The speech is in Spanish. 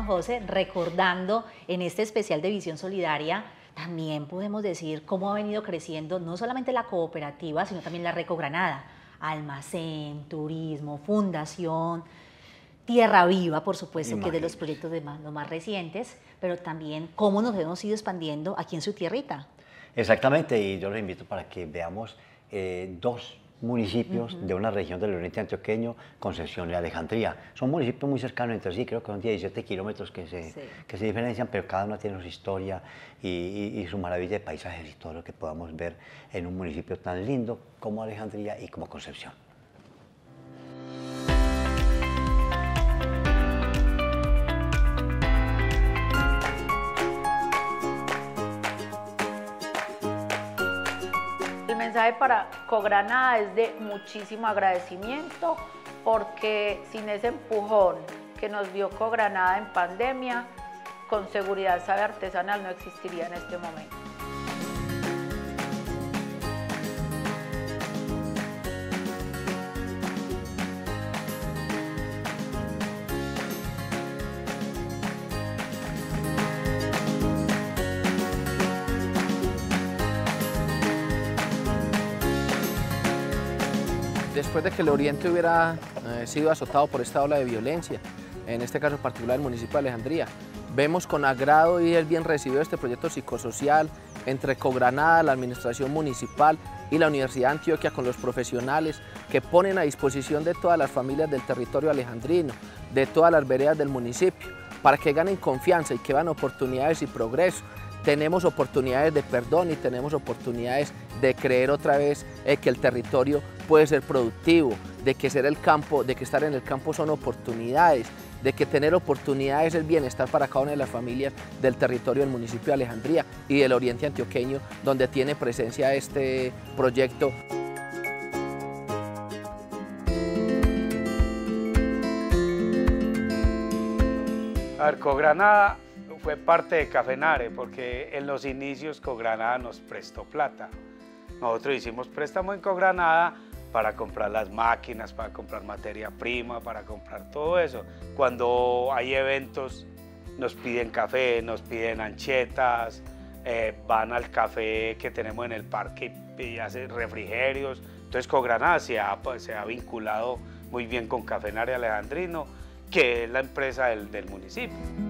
José, recordando en este especial de Visión Solidaria, también podemos decir cómo ha venido creciendo no solamente la cooperativa, sino también la Recogranada, almacén, turismo, fundación, Tierra Viva, por supuesto, que es de los proyectos los más recientes, pero también cómo nos hemos ido expandiendo aquí en su tierrita. Exactamente, y yo los invito para que veamos dos municipios de una región del oriente antioqueño, Concepción y Alejandría. Son municipios muy cercanos entre sí, creo que son 17 kilómetros que se diferencian, pero cada uno tiene su historia y su maravilla de paisajes y todo lo que podamos ver en un municipio tan lindo como Alejandría y como Concepción. El mensaje para Cogranada es de muchísimo agradecimiento, porque sin ese empujón que nos dio Cogranada en pandemia, con seguridad Sabe Artesanal no existiría en este momento. Después de que el Oriente hubiera sido azotado por esta ola de violencia, en este caso particular el municipio de Alejandría, vemos con agrado y es bien recibido este proyecto psicosocial entre Cogranada, la administración municipal y la Universidad de Antioquia, con los profesionales que ponen a disposición de todas las familias del territorio alejandrino, de todas las veredas del municipio, para que ganen confianza y que vean oportunidades y progreso. Tenemos oportunidades de perdón y tenemos oportunidades de creer otra vez que el territorio puede ser productivo, de que estar en el campo son oportunidades, de que tener oportunidades es bienestar para cada una de las familias del territorio del municipio de Alejandría y del oriente antioqueño, donde tiene presencia este proyecto. A ver, Cogranada fue parte de Cafenare, porque en los inicios Cogranada nos prestó plata. Nosotros hicimos préstamo en Cogranada para comprar las máquinas, para comprar materia prima, para comprar todo eso. Cuando hay eventos nos piden café, nos piden anchetas, van al café que tenemos en el parque y hacen refrigerios. Entonces Cogranada se ha vinculado muy bien con Cafenare Alejandrino, que es la empresa del municipio.